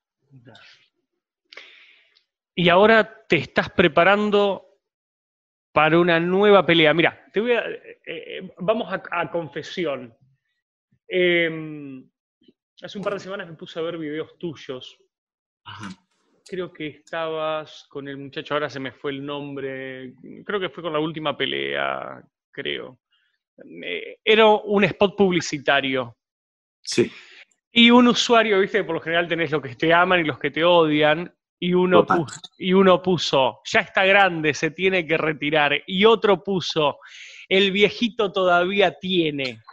Y ahora te estás preparando para una nueva pelea. Mira, vamos a confesión. Hace un par de semanas me puse a ver videos tuyos. Ajá. Creo que estabas con el muchacho, ahora se me fue el nombre, creo que fue con la última pelea, creo. Era un spot publicitario. Sí. Y un usuario, viste, por lo general tenés los que te aman y los que te odian, y uno puso, ya está grande, se tiene que retirar, y otro puso, el viejito todavía tiene.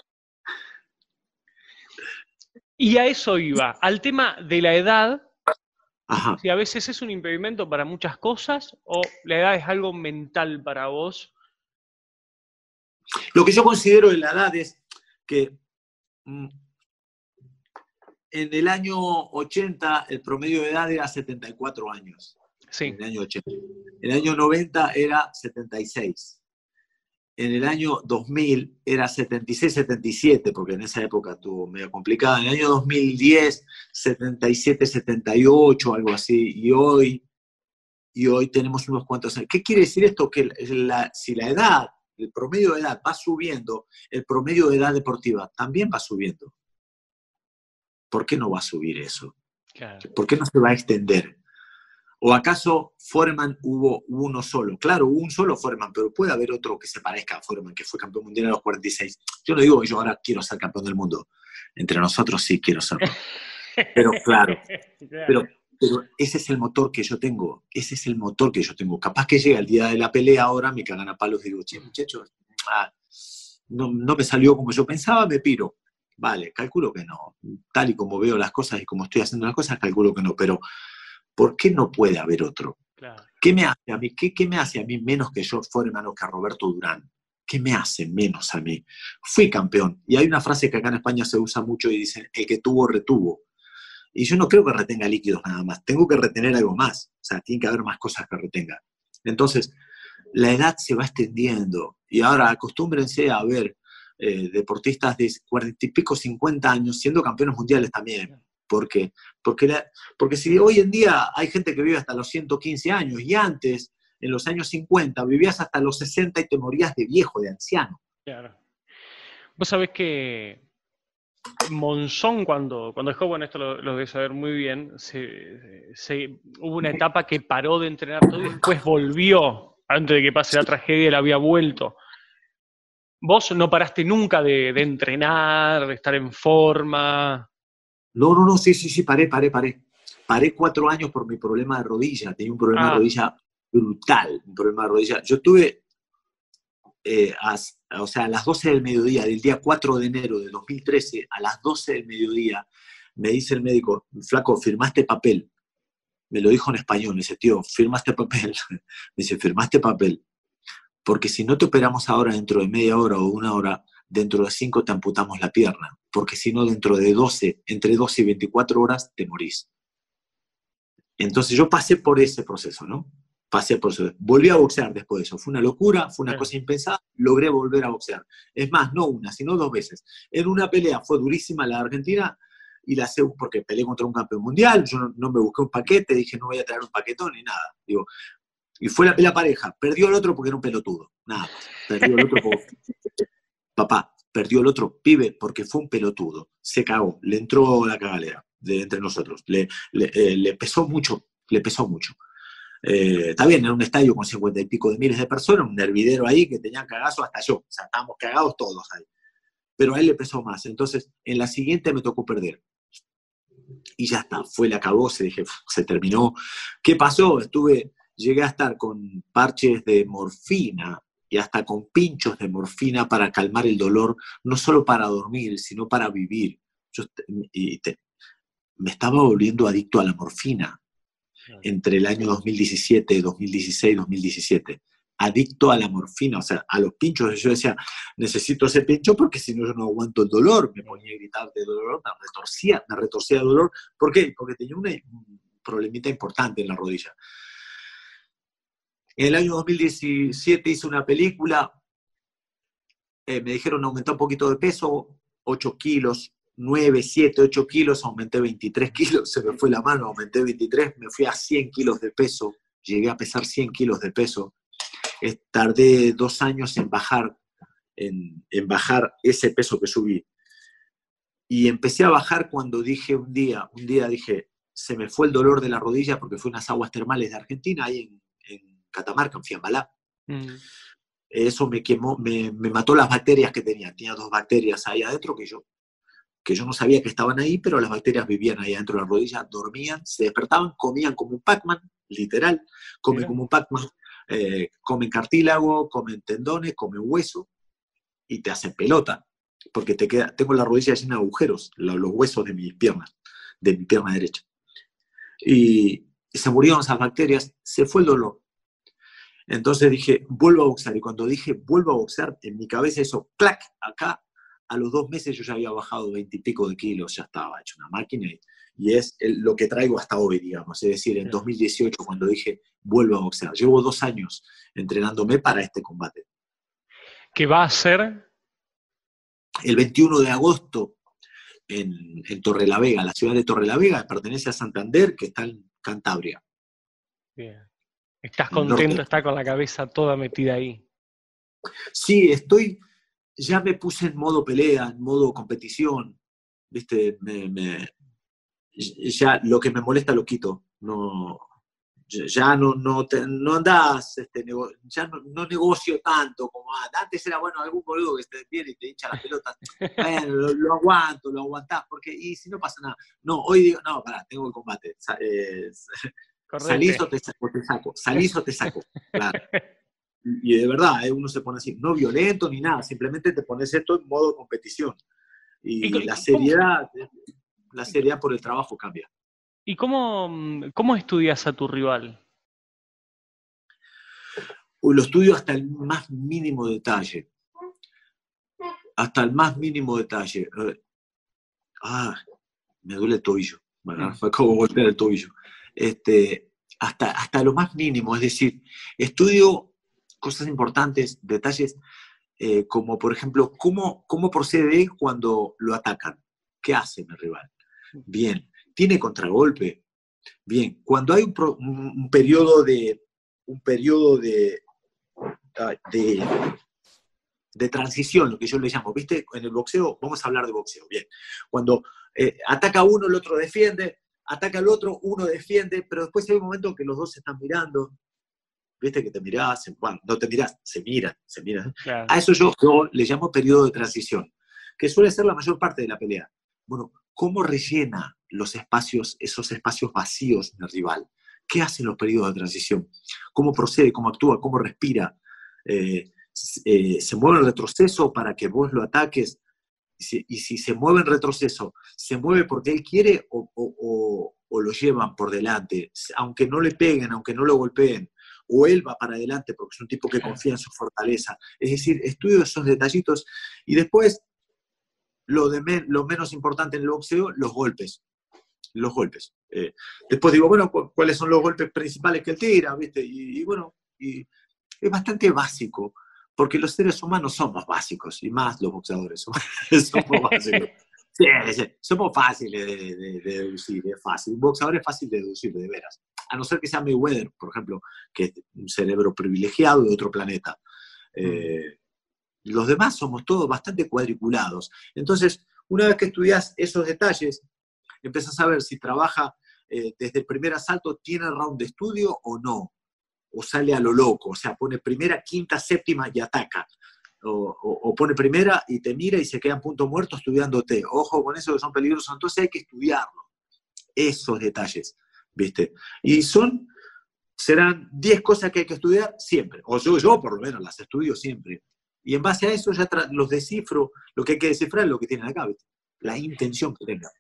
Y a eso iba, al tema de la edad. Ajá. Si a veces es un impedimento para muchas cosas o la edad es algo mental para vos. Lo que yo considero de la edad es que en el año 80 el promedio de edad era 74 años. Sí. en el año 80. En el año 90 era 76. En el año 2000 era 76, 77, porque en esa época estuvo medio complicada. En el año 2010, 77, 78, algo así. Y hoy tenemos unos cuantos años. ¿Qué quiere decir esto? Que si la edad, el promedio de edad va subiendo, el promedio de edad deportiva también va subiendo. ¿Por qué no va a subir eso? Claro. ¿Por qué no se va a extender? ¿O acaso Foreman hubo uno solo? Claro, hubo un solo Foreman, pero puede haber otro que se parezca a Foreman, que fue campeón mundial a los 46. Yo no digo que yo ahora quiero ser campeón del mundo. Entre nosotros sí quiero serlo. Pero claro, pero ese es el motor que yo tengo. Ese es el motor que yo tengo. Capaz que llega el día de la pelea ahora, me cagan a palos y digo, che, muchachos, no me salió como yo pensaba, me piro. Vale, calculo que no. Tal y como veo las cosas y como estoy haciendo las cosas, calculo que no. Pero ¿por qué no puede haber otro? Claro. ¿Qué me hace a mí? ¿Qué me hace a mí menos que George Foreman o que a Roberto Durán? ¿Qué me hace menos a mí? Fui campeón. Y hay una frase que acá en España se usa mucho y dicen, el que tuvo, retuvo. Y yo no creo que retenga líquidos nada más. Tengo que retener algo más. O sea, tiene que haber más cosas que retenga. Entonces, la edad se va extendiendo. Y ahora acostúmbrense a ver deportistas de 40 y pico, 50 años siendo campeones mundiales también. Porque si hoy en día hay gente que vive hasta los 115 años y antes, en los años 50, vivías hasta los 60 y te morías de viejo, de anciano. Claro. Vos sabés que Monzón, cuando dejó, bueno, esto lo debes saber muy bien, hubo una etapa que paró de entrenar todo y después volvió. Antes de que pase la tragedia, él había vuelto. Vos no paraste nunca de entrenar, de estar en forma. No, sí, paré. Paré 4 años por mi problema de rodilla. Tenía un problema de rodilla brutal, un problema de rodilla. Yo tuve, a las 12 del mediodía, del día 4 de enero de 2013, a las 12 del mediodía, me dice el médico, flaco, firmaste papel. Me lo dijo en español, me dice, tío, firmaste papel. Me dice, firmaste papel. Porque si no te operamos ahora dentro de media hora o una hora, dentro de 5 te amputamos la pierna. Porque si no, dentro de 12, entre 12 y 24 horas, te morís. Entonces yo pasé por ese proceso, ¿no? Pasé por eso. Volví a boxear después de eso. Fue una locura, fue una cosa impensada. Logré volver a boxear. Es más, no una, sino 2 veces. En una pelea fue durísima la de Argentina, y la sé porque peleé contra un campeón mundial. Yo no me busqué un paquete, dije no voy a traer un paquetón ni nada. Digo, y fue la pelea pareja. Perdió el otro porque era un pelotudo. Nada más. Perdió el otro porque... Papá, perdió el otro pibe porque fue un pelotudo. Se cagó, le entró la cagalera de entre nosotros. Le pesó mucho, le pesó mucho. Está bien, en un estadio con 50 y pico de miles de personas, un hervidero ahí que tenían cagazo hasta yo. O sea, estábamos cagados todos ahí. Pero a él le pesó más. Entonces, en la siguiente me tocó perder. Y ya está, le acabó, dije, se terminó. ¿Qué pasó? Llegué a estar con parches de morfina y hasta con pinchos de morfina para calmar el dolor, no solo para dormir, sino para vivir. Me estaba volviendo adicto a la morfina entre el año 2017, 2016, 2017. Adicto a la morfina, o sea, a los pinchos. Yo decía, necesito ese pincho porque si no yo no aguanto el dolor. Me ponía a gritar de dolor, me retorcía de dolor. ¿Por qué? Porque tenía un problemita importante en la rodilla. En el año 2017 hice una película, me dijeron aumentar un poquito de peso, 8 kilos, 9, 7, 8 kilos, aumenté 23 kilos, se me fue la mano, aumenté 23, me fui a 100 kilos de peso, llegué a pesar 100 kilos de peso. Tardé 2 años en bajar ese peso que subí. Y empecé a bajar cuando dije un día dije, se me fue el dolor de la rodilla porque fue unas aguas termales de Argentina, ahí en Catamarca, en Fiambalá. Eso me quemó, me mató las bacterias que tenía. Tenía 2 bacterias ahí adentro que yo no sabía que estaban ahí, pero las bacterias vivían ahí adentro de la rodilla, dormían, se despertaban, comían como un Pac-Man, literal, comen como un Pac-Man. Comen cartílago, comen tendones, comen hueso y te hacen pelota, porque tengo la rodilla llena de agujeros, los huesos de mi pierna derecha. Y se murieron esas bacterias, se fue el dolor. Entonces dije, vuelvo a boxear. Y cuando dije, vuelvo a boxear, en mi cabeza hizo clac, acá a los 2 meses yo ya había bajado 20 y pico de kilos, ya estaba hecho una máquina y es lo que traigo hasta hoy, digamos. Es decir, en 2018, cuando dije vuelvo a boxear, llevo 2 años entrenándome para este combate. ¿Qué va a ser? El 21 de agosto en Torrelavega, la ciudad de Torrelavega, pertenece a Santander, que está en Cantabria. Bien. ¿Estás En el contento? norte. ¿Estás con la cabeza toda metida ahí? Sí, ya me puse en modo pelea, en modo competición, ¿viste? Ya lo que me molesta lo quito. Ya no andás, ya no negocio tanto como antes. Antes era, bueno, algún boludo que te viene y te hincha las pelotas. Bueno, lo aguanto, lo aguantás, porque, y si no pasa nada. No, hoy digo, no, pará, tengo el combate. Salís o te saco, salís o te saco, claro. Y de verdad, uno se pone así, no violento ni nada, simplemente te pones esto en modo competición. Y la seriedad por el trabajo cambia. ¿Y cómo estudias a tu rival? Lo estudio hasta el más mínimo detalle. Hasta el más mínimo detalle. Me duele el tobillo. Bueno, me acabo de golpear el tobillo. Hasta lo más mínimo, es decir, estudio cosas importantes, detalles, como por ejemplo, cómo procede cuando lo atacan. ¿Qué hace mi rival? Bien. ¿Tiene contragolpe? Bien. Cuando hay un periodo de transición, lo que yo le llamo, ¿viste? En el boxeo, vamos a hablar de boxeo, bien. Cuando ataca uno, el otro defiende, ataca el otro, uno defiende, pero después hay un momento que los dos se están mirando, ¿viste? Que te mirás, bueno, no te mirás, se miran. Claro. A eso yo le llamo periodo de transición, que suele ser la mayor parte de la pelea. Bueno, ¿cómo rellena esos espacios vacíos del rival? ¿Qué hacen los periodos de transición? ¿Cómo procede? ¿Cómo actúa? ¿Cómo respira? ¿Se mueve en retroceso para que vos lo ataques? Y si se mueve en retroceso, ¿se mueve porque él quiere o lo llevan por delante? Aunque no le peguen, aunque no lo golpeen, o él va para adelante porque es un tipo que confía en su fortaleza. Es decir, estudio esos detallitos y después lo menos importante en el boxeo, los golpes. Después digo, bueno, ¿cuáles son los golpes principales que él tira? ¿Viste? Y bueno, es bastante básico, porque los seres humanos somos básicos, y más los boxeadores somos básicos. Sí, somos fáciles de deducir, es fácil. Un boxeador es fácil de deducir, de veras. A no ser que sea Mayweather, por ejemplo, que es un cerebro privilegiado de otro planeta. Los demás somos todos bastante cuadriculados. Entonces, una vez que estudias esos detalles, empezás a ver si trabaja desde el primer asalto, tiene round de estudio o no, o sale a lo loco, o sea, pone primera, quinta, séptima y ataca, o pone primera y te mira y se queda en punto muerto estudiándote. Ojo con eso, que son peligrosos, entonces hay que estudiarlo, esos detalles, ¿viste? Y serán 10 cosas que hay que estudiar siempre, o yo por lo menos las estudio siempre, y en base a eso ya los descifro. Lo que hay que descifrar es lo que tienen acá, ¿viste? La intención que tengan.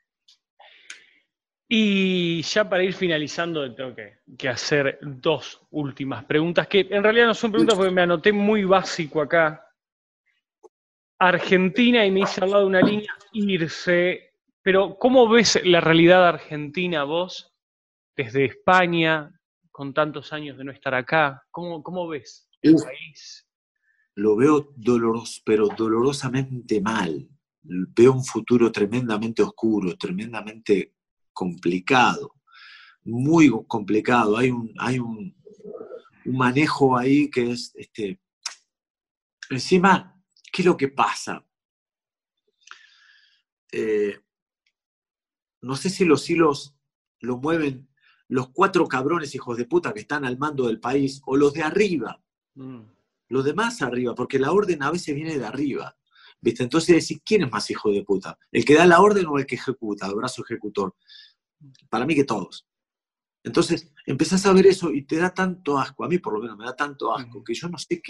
Y ya para ir finalizando, tengo que hacer 2 últimas preguntas, que en realidad no son preguntas porque me anoté muy básico acá. Argentina, y me hice al lado de una línea, irse. Pero, ¿cómo ves la realidad argentina vos, desde España, con tantos años de no estar acá? ¿Cómo ves el país? Lo veo pero dolorosamente mal. Veo un futuro tremendamente oscuro, tremendamente complicado, muy complicado. Hay un manejo ahí que es, encima, ¿qué es lo que pasa? No sé si los hilos lo mueven los 4 cabrones hijos de puta que están al mando del país, o los de arriba, los de más arriba, porque la orden a veces viene de arriba, ¿viste? Entonces decís, ¿quién es más hijo de puta? ¿El que da la orden o el que ejecuta, el brazo ejecutor? Para mí que todos. Entonces empezás a ver eso y te da tanto asco, a mí por lo menos me da tanto asco, que yo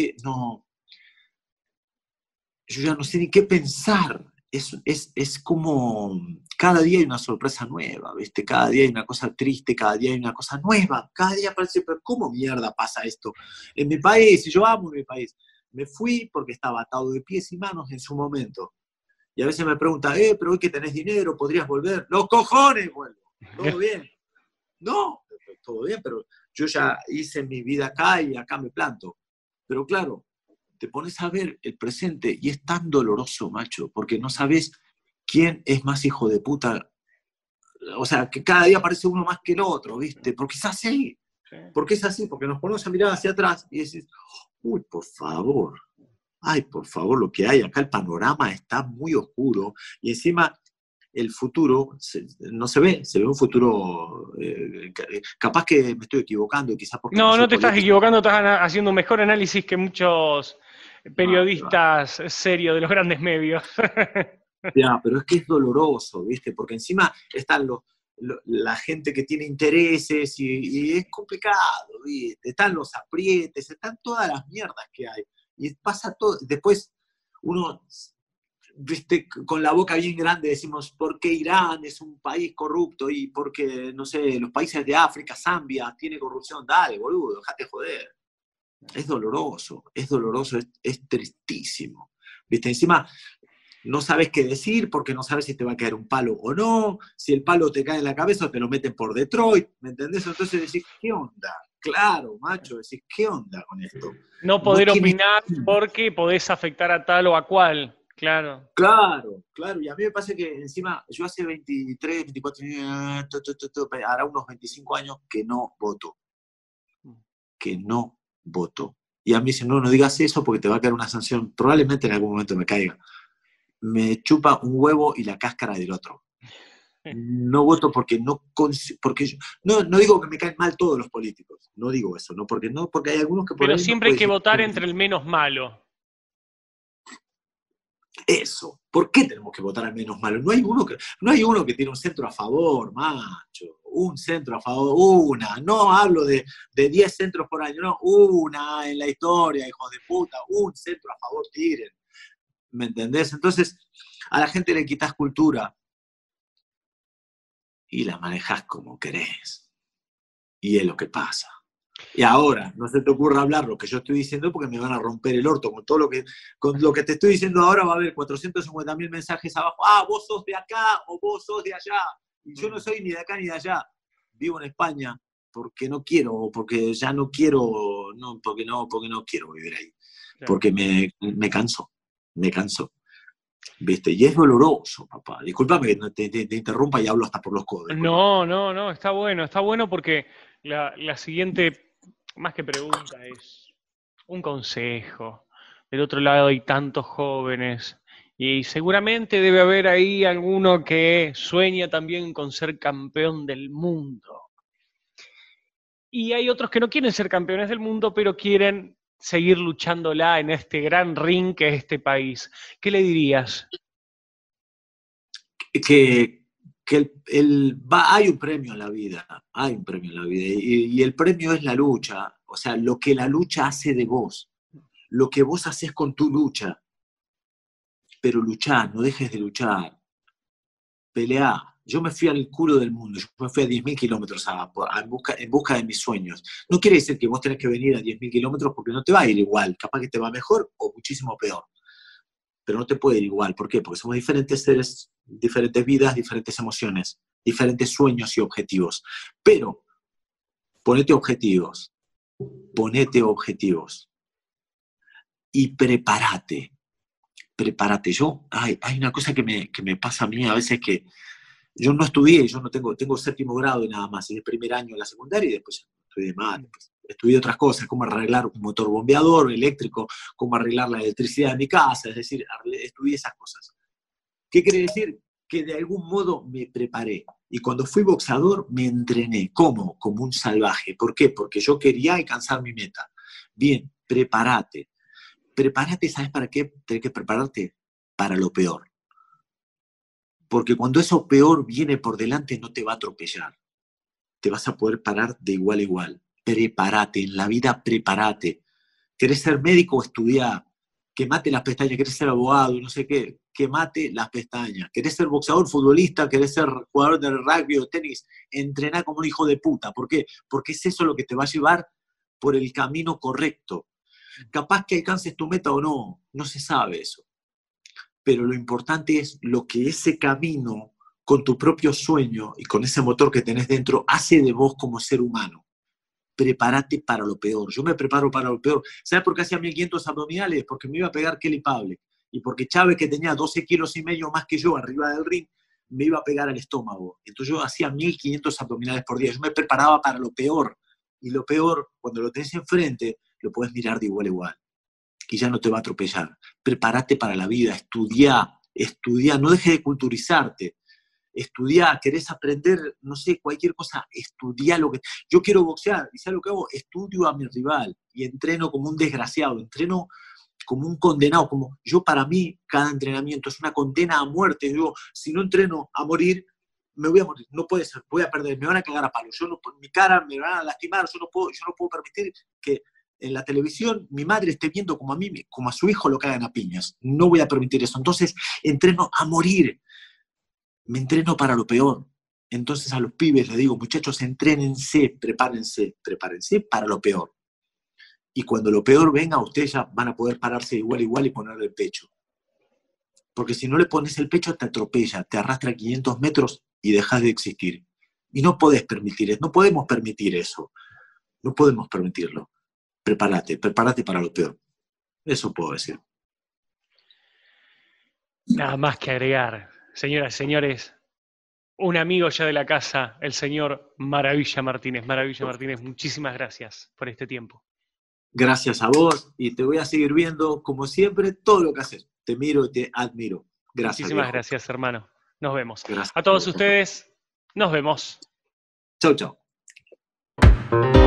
ya no sé ni qué pensar. Es como, cada día hay una sorpresa nueva, ¿viste? Cada día hay una cosa triste, cada día hay una cosa nueva, cada día parece, pero ¿cómo mierda pasa esto en mi país? Y yo amo mi país. Me fui porque estaba atado de pies y manos en su momento. Y a veces me pregunta, pero hoy que tenés dinero, ¿podrías volver? ¡Los cojones vuelvo! ¿Todo bien? No, todo bien, pero yo ya hice mi vida acá y acá me planto. Pero claro, te pones a ver el presente y es tan doloroso, macho, porque no sabes quién es más hijo de puta. O sea, que cada día parece uno más que el otro, ¿viste? Porque es así. Sí. Porque es así, porque nos ponemos a mirar hacia atrás y decís, uy, por favor, ay, por favor, lo que hay acá, el panorama está muy oscuro y encima el futuro no se ve, se ve un futuro, capaz que me estoy equivocando, quizás porque no No, soy no te estás político. equivocando, estás haciendo un mejor análisis que muchos No, que va. periodistas serios de los grandes medios. Ya, pero es que es doloroso, ¿viste? Porque encima están la gente que tiene intereses y es complicado, ¿viste? Están los aprietes, están todas las mierdas que hay. Y pasa todo. Después uno, ¿viste? Con la boca bien grande decimos, ¿por qué Irán es un país corrupto? Y porque, no sé, los países de África, Zambia, tiene corrupción. Dale, boludo, déjate joder. Es doloroso, es tristísimo. ¿Viste? Encima no sabes qué decir porque no sabes si te va a caer un palo o no, si el palo te cae en la cabeza o te lo meten por Detroit, ¿me entendés? Entonces decís, ¿qué onda? Claro, macho, decís, ¿qué onda con esto? No No poder tiene... opinar porque podés afectar a tal o a cual, claro. Claro, claro, y a mí me pasa que encima yo hace 23, 24, hará unos 25 años que no voto. Y a mí dicen, no, no digas eso porque te va a caer una sanción, probablemente en algún momento me caiga. Me chupa un huevo y la cáscara del otro. No voto porque no digo que me caen mal todos los políticos, no digo eso, porque hay algunos que por Pero ahí no siempre hay puede que decir votar entre el menos malo. eso. ¿Por qué tenemos que votar al menos malo? No hay uno que tiene un centro a favor, macho. Un centro a favor, una. No hablo de 10 centros por año, no, una en la historia, hijos de puta, un centro a favor tiren. ¿Me entendés? Entonces, a la gente le quitas cultura y la manejás como querés. Y es lo que pasa. Y ahora, no se te ocurra hablar lo que yo estoy diciendo porque me van a romper el orto. Con lo que te estoy diciendo ahora va a haber 450.000 mensajes abajo. Ah, vos sos de acá o vos sos de allá. Y yo no soy ni de acá ni de allá. Vivo en España porque no quiero, porque ya no quiero, no, porque no quiero vivir ahí. Claro. Porque me canso, me canso. ¿Viste? Y es doloroso, papá. Discúlpame que te interrumpa y hablo hasta por los codos. Discúlpame. No, está bueno porque la siguiente, más que pregunta, es un consejo. Del otro lado hay tantos jóvenes y seguramente debe haber ahí alguno que sueña también con ser campeón del mundo. Y hay otros que no quieren ser campeones del mundo, pero quieren seguir luchándola en este gran ring que es este país. ¿Qué le dirías? Hay un premio en la vida, hay un premio en la vida, y el premio es la lucha, o sea, lo que la lucha hace de vos, lo que vos haces con tu lucha, pero luchá, no dejes de luchar, peleá. Yo me fui al culo del mundo, yo me fui a 10.000 kilómetros en busca de mis sueños. No quiere decir que vos tenés que venir a 10.000 kilómetros porque no te va a ir igual, capaz que te va mejor o muchísimo peor, pero no te puede ir igual. ¿Por qué? Porque somos diferentes seres, diferentes vidas, diferentes emociones, diferentes sueños y objetivos. Pero ponete objetivos y prepárate. Hay una cosa que me pasa a mí a veces que yo no estudié, yo no tengo séptimo grado y nada más, es el primer año de la secundaria y después estudié más. Estudié otras cosas, cómo arreglar un motor bombeador eléctrico, cómo arreglar la electricidad de mi casa, es decir, estudié esas cosas. ¿Qué quiere decir? Que de algún modo me preparé. Y cuando fui boxeador me entrené. ¿Cómo? Como un salvaje. ¿Por qué? Porque yo quería alcanzar mi meta. Bien, prepárate. Prepárate, ¿sabes para qué? Tienes que prepararte para lo peor. Porque cuando eso peor viene por delante no te va a atropellar. Te vas a poder parar de igual a igual. Prepárate, en la vida prepárate. ¿Querés ser médico? Estudiá. Que mate las pestañas. ¿Querés ser abogado? No sé qué. Que mate las pestañas. ¿Querés ser boxeador, futbolista? ¿Querés ser jugador de rugby o tenis? Entrená como un hijo de puta. ¿Por qué? Porque es eso lo que te va a llevar por el camino correcto. Capaz que alcances tu meta o no. No se sabe eso. pero lo importante es lo que ese camino, con tu propio sueño y con ese motor que tenés dentro, hace de vos como ser humano. Prepárate para lo peor. Yo me preparo para lo peor. ¿Sabes por qué hacía 1500 abdominales? Porque me iba a pegar Kelly Pavlik. Y porque Chávez, que tenía 12 kilos y medio más que yo arriba del ring, me iba a pegar al estómago. Entonces yo hacía 1500 abdominales por día. Yo me preparaba para lo peor. Y lo peor, cuando lo tenés enfrente, lo puedes mirar de igual a igual. Y ya no te va a atropellar. Prepárate para la vida. Estudiá. No dejes de culturizarte. Estudiá, querés aprender, no sé, cualquier cosa, estudiá lo que... Yo quiero boxear, ¿y sabes lo que hago? Estudio a mi rival y entreno como un desgraciado, entreno como un condenado, como yo para mí cada entrenamiento es una condena a muerte. Yo, si no entreno a morir, me voy a morir, no puede ser, voy a perder, me van a cagar a palos, yo no, mi cara me van a lastimar, yo no puedo permitir que en la televisión mi madre esté viendo como a mí, como a su hijo lo cagan a piñas, no voy a permitir eso, entonces entreno a morir. Me entreno para lo peor. Entonces a los pibes les digo, muchachos, entrénense, prepárense para lo peor. Y cuando lo peor venga, ustedes ya van a poder pararse igual y ponerle el pecho. Porque si no le pones el pecho, te atropella, te arrastra 500 metros y dejas de existir. Y no podés permitir eso, no podemos permitir eso. No podemos permitirlo. Prepárate para lo peor. Eso puedo decir. Nada más que agregar. Señoras y señores, un amigo ya de la casa, el señor Maravilla Martínez. Maravilla Martínez, muchísimas gracias por este tiempo. Gracias a vos y te voy a seguir viendo, como siempre, todo lo que haces. Te miro y te admiro. Gracias. Muchísimas viejo. Gracias, hermano. Nos vemos. Gracias, a todos viejo. ustedes, nos vemos. Chau, chau.